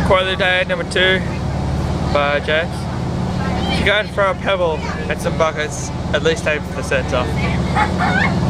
Quote of the day number 2 by James. If you go and throw a pebble at some buckets, at least aim for the centre.